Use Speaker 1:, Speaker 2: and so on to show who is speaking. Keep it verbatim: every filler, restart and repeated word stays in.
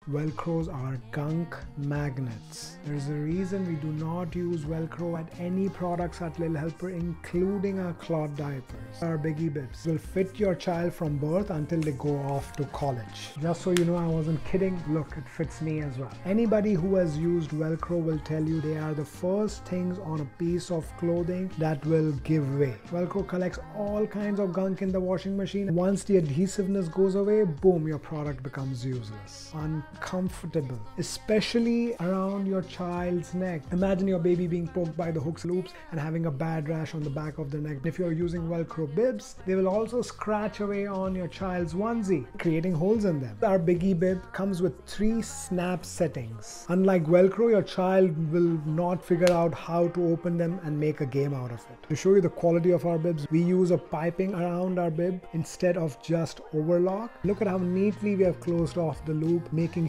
Speaker 1: Velcros are gunk magnets. There's a reason we do not use Velcro at any products at Lil Helper, including our cloth diapers. Our Biggie Bibs will fit your child from birth until they go off to college. Just so you know, I wasn't kidding. Look, it fits me as well. Anybody who has used Velcro will tell you they are the first things on a piece of clothing that will give way. Velcro collects all kinds of gunk in the washing machine. Once the adhesiveness goes away, boom, your product becomes useless. Uncomfortable, especially around your child's neck. Imagine your baby being poked by the hooks loops and having a bad rash on the back of the neck. If you're using Velcro bibs, they will also scratch away on your child's onesie, creating holes in them. Our Biggie Bib comes with three snap settings. Unlike Velcro, your child will not figure out how to open them and make a game out of it. To show you the quality of our bibs, we use a piping around our bib instead of just overlock. Look at how neatly we have closed off the loop, making